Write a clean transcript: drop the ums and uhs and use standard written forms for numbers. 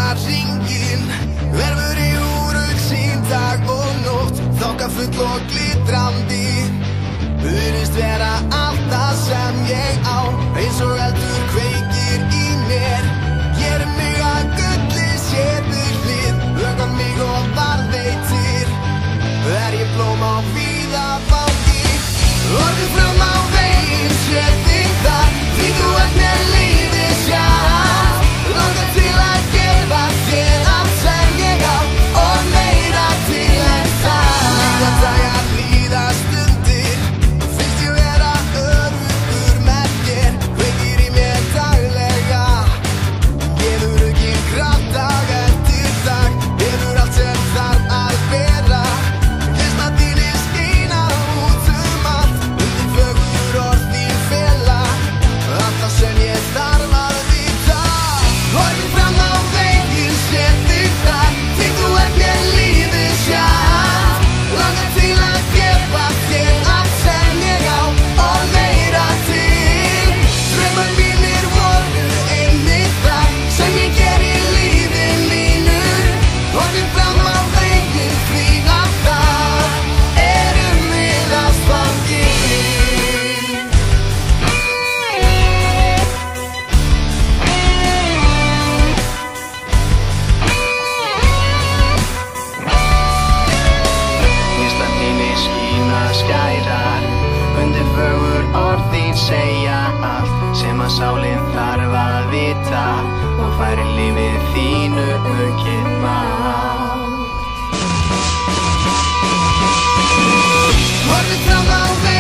hringinn hverfur í úrugsýn dag og nótt, þokkafull og glitrandi, virðist vera allt það sem ég á, eins og eldur kveikir í mér, gerir mig að gulli, séður hlið, ögar mig og varðveitir, ég blóm á víða fangi, horfir fram á veginn, sé þig þar, því þú ert mér lífið sjálft, langar til að gefa þér allt sem ég á og meira til en það. Líða dagar, líða stundir, finnst ég vera öruggur með þér, kveikir í mér daglega, gefur aukinn kraft dag eftir dag, hefur allt sem þarf að vera, geislar þínir skína út allt, undir fögur orð þín fela, allt það sem ég þarf að vita. Horfir fram á veginn, sé þig þar, því þú ert mér lífið sjálft, langar til að gefa þér allt sem ég á og meira til, draumar mínir voru einmitt það sem ég geri í lífi mínu, horfir fram á veginn, því að það erum við allt fangin. Geislar þínir skína skærar, undir fögur orð þín segja allt sem að sálin þarf að vita og færi lífið þínu aukið mátt. Horfir fram á veginn,